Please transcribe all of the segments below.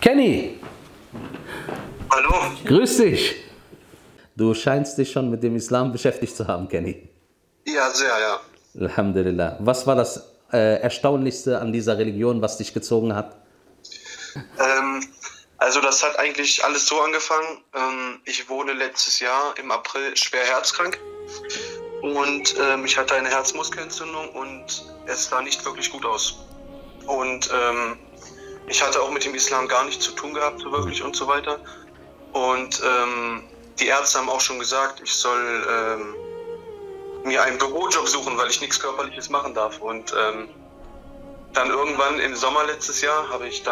Kenny! Hallo? Grüß dich! Du scheinst dich schon mit dem Islam beschäftigt zu haben, Kenny. Ja, sehr, ja. Alhamdulillah. Was war das Erstaunlichste an dieser Religion, was dich gezogen hat? Also das hat eigentlich alles so angefangen. Ich wurde letztes Jahr im April schwer herzkrank und ich hatte eine Herzmuskelentzündung und es sah nicht wirklich gut aus. Und ich hatte auch mit dem Islam gar nichts zu tun gehabt, so wirklich und so weiter. Und die Ärzte haben auch schon gesagt, ich soll mir einen Bürojob suchen, weil ich nichts Körperliches machen darf. Und dann irgendwann im Sommer letztes Jahr habe ich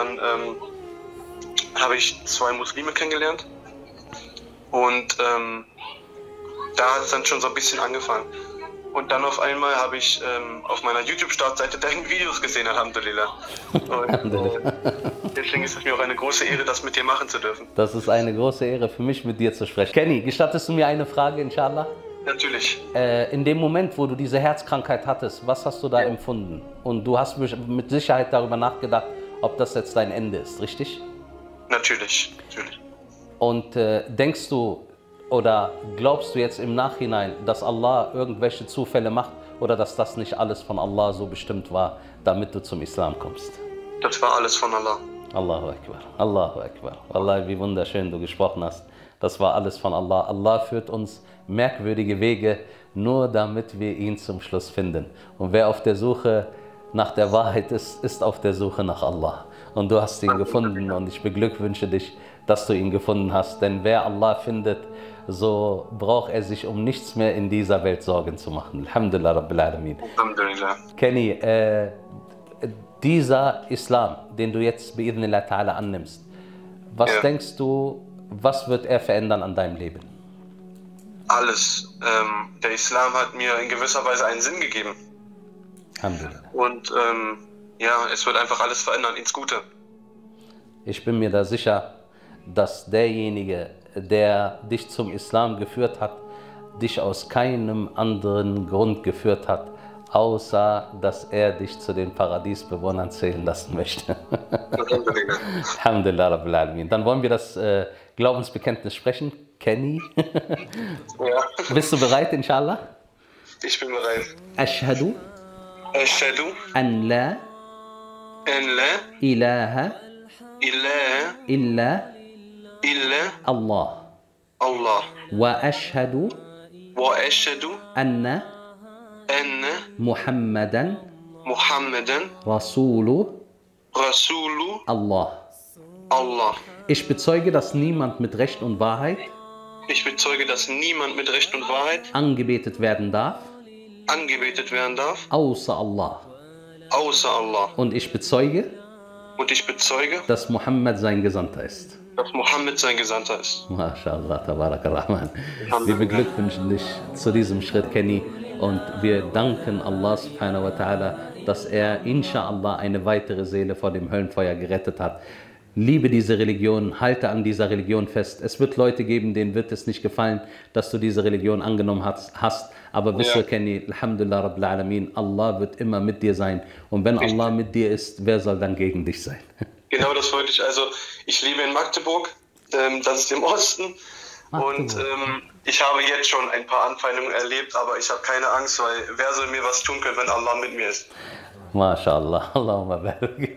zwei Muslime kennengelernt. Und da hat es dann schon so ein bisschen angefangen. Und dann auf einmal habe ich auf meiner YouTube-Startseite deine Videos gesehen, Alhamdulillah. Und deswegen ist es mir auch eine große Ehre, das mit dir machen zu dürfen. Das ist eine große Ehre für mich, mit dir zu sprechen. Kenny, gestattest du mir eine Frage, inshallah? Natürlich. In dem Moment, wo du diese Herzkrankheit hattest, was hast du da empfunden? Und du hast mit Sicherheit darüber nachgedacht, ob das jetzt dein Ende ist, richtig? Natürlich, natürlich. Und denkst du oder glaubst du jetzt im Nachhinein, dass Allah irgendwelche Zufälle macht oder dass das nicht alles von Allah so bestimmt war, damit du zum Islam kommst? Das war alles von Allah. Allahu Akbar, Allahu Akbar. Wallahi, wie wunderschön du gesprochen hast. Das war alles von Allah. Allah führt uns merkwürdige Wege, nur damit wir ihn zum Schluss finden. Und wer auf der Suche nach der Wahrheit ist, ist auf der Suche nach Allah. Und du hast ihn gefunden und ich beglückwünsche dich, dass du ihn gefunden hast. Denn wer Allah findet, so braucht er sich um nichts mehr in dieser Welt Sorgen zu machen. Alhamdulillah Rabbil Alamin. Alhamdulillah. Kenny, dieser Islam, den du jetzt bi'idhnillah ta'ala annimmst, was denkst du, was wird er verändern an deinem Leben? Alles. Der Islam hat mir in gewisser Weise einen Sinn gegeben. Alhamdulillah. Und ja, es wird einfach alles verändern ins Gute. Ich bin mir da sicher, dass derjenige, der dich zum Islam geführt hat, dich aus keinem anderen Grund geführt hat, außer dass er dich zu den Paradiesbewohnern zählen lassen möchte. Alhamdulillah Rabbil Alamin. Dann wollen wir das Glaubensbekenntnis sprechen. Kenny? Ja. Bist du bereit, inshallah? Ich bin bereit. Ashhadu Ashhadu an la an la ilaha ilaha illa illa Allah Allah wa ashhadu wa ashhadu anna anna Muhammadan Muhammadan Rasulu Rasulu Allah. Allah. Ich bezeuge, dass niemand mit Recht und Wahrheit Ich bezeuge, dass niemand mit Recht und Wahrheit angebetet werden darf, angebetet werden darf, außer Allah. außer Allah. Und ich bezeuge, dass Muhammad sein Gesandter ist. Mohammed sein Gesandter ist. MashaAllah, Tabarak ar-Rahman. Wir beglückwünschen dich zu diesem Schritt, Kenny. Und wir danken Allah subhanahu wa ta'ala, dass er inshallah eine weitere Seele vor dem Höllenfeuer gerettet hat. Liebe diese Religion, halte an dieser Religion fest. Es wird Leute geben, denen wird es nicht gefallen, dass du diese Religion angenommen hast. Aber wisse, Kenny, Alhamdulillah Rabbil Alamin, Allah wird immer mit dir sein. Und wenn Allah mit dir ist, wer soll dann gegen dich sein? Genau, das wollte ich. Also, ich lebe in Magdeburg, das ist im Osten. Und ich habe jetzt schon ein paar Anfeindungen erlebt, aber ich habe keine Angst, weil wer soll mir was tun können, wenn Allah mit mir ist? MashaAllah, Allahumma barik.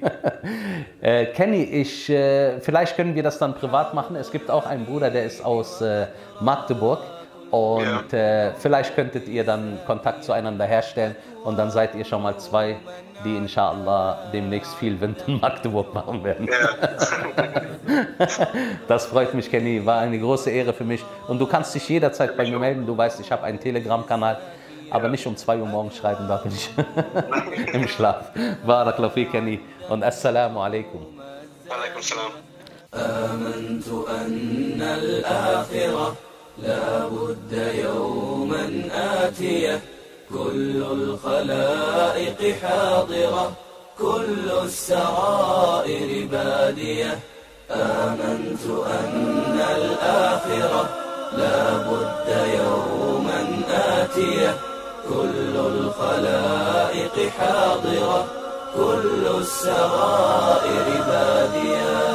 Kenny, vielleicht können wir das dann privat machen. Es gibt auch einen Bruder, der ist aus Magdeburg. Und vielleicht könntet ihr dann Kontakt zueinander herstellen. Und dann seid ihr schon mal zwei, die inshallah demnächst viel Wind in Magdeburg machen werden. Ja. Das freut mich, Kenny. War eine große Ehre für mich. Und du kannst dich jederzeit bei mir melden. Du weißt, ich habe einen Telegram-Kanal. Aber nicht um 2 Uhr morgens schreiben, da bin ich im Schlaf. Barakallahu fi, Kenny. Und Assalamu alaikum. Alaikum salam. آمنت أن الآخرة لا بد يوما آتية كل الخلائق حاضرة كل السرائر بادية آمنت أن الآخرة لا بد يوما آتية كل الخلائق حاضرة كل السرائر بادية